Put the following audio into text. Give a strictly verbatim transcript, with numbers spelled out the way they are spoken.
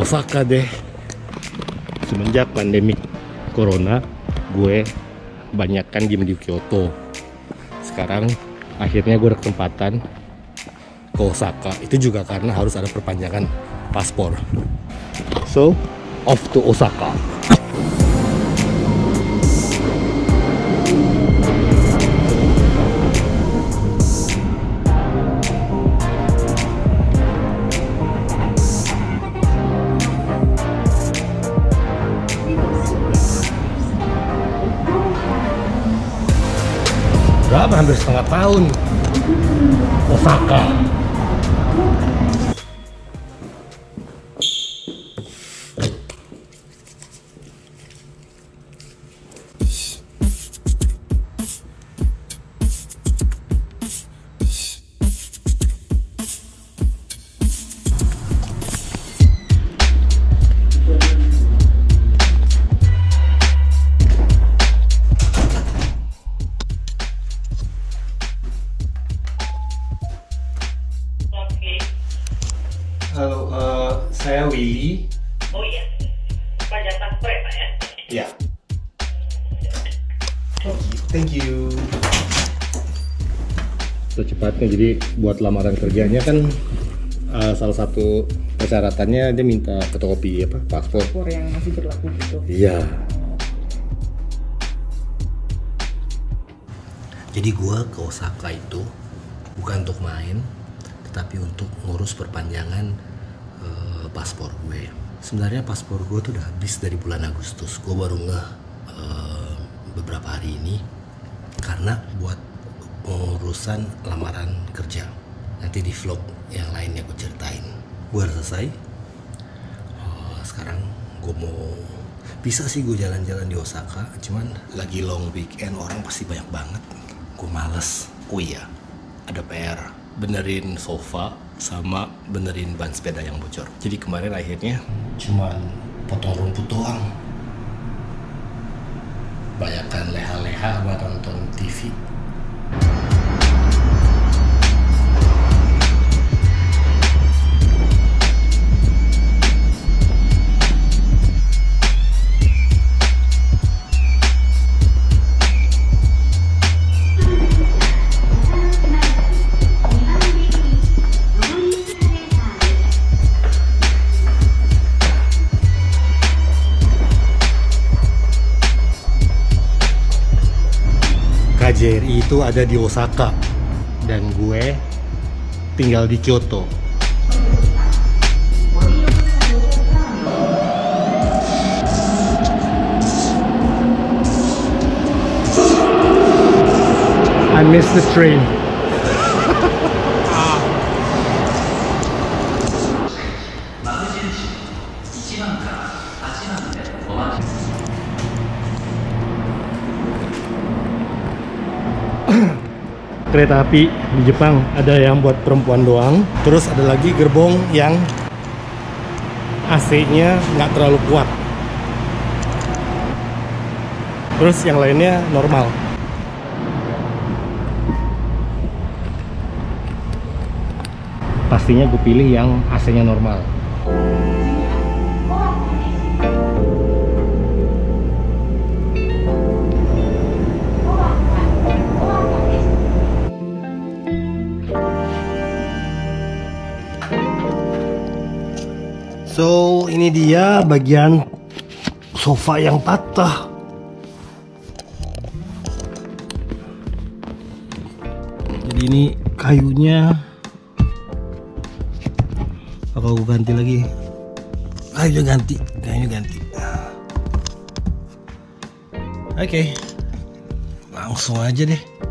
Osaka deh. Semenjak pandemi corona, gue banyakkan diem di Kyoto. Sekarang akhirnya gue ada kesempatan ke Osaka. Itu juga karena harus ada perpanjangan paspor. So, off to Osaka. Berapa? Hampir setengah tahun Osaka. Halo, uh, saya Willy. Oh iya, pajak paspor ya Pak ya? Ya. Thank you. Secepatnya, jadi buat lamaran kerjanya kan uh, salah satu persyaratannya dia minta fotokopi apa paspor. Paspor yang masih berlaku gitu. Iya. Jadi gua ke Osaka itu bukan untuk main, tetapi untuk ngurus perpanjangan uh, paspor gue. Sebenarnya paspor gue tuh udah habis dari bulan Agustus. Gue baru ngeh uh, beberapa hari ini karena buat pengurusan lamaran kerja. Nanti di vlog yang lainnya gue ceritain. Gue udah selesai. Uh, sekarang gue mau bisa sih gue jalan-jalan di Osaka, cuman lagi long weekend, orang pasti banyak banget. Gue males. Oh iya, ada P R. Benerin sofa sama benerin ban sepeda yang bocor. Jadi kemarin akhirnya cuman potong rumput doang. Banyakan leha-leha buat nonton T V. K J R I itu ada di Osaka dan gue tinggal di Kyoto. I miss the train. Kereta api di Jepang ada yang buat perempuan doang, terus ada lagi gerbong yang A C-nya nggak terlalu kuat, terus yang lainnya normal. Pastinya gue pilih yang A C-nya normal. So, ini dia bagian sofa yang patah. Jadi ini kayunya apa gue ganti lagi? Kayunya ganti, kayunya ganti. Oke, okay. Langsung aja deh.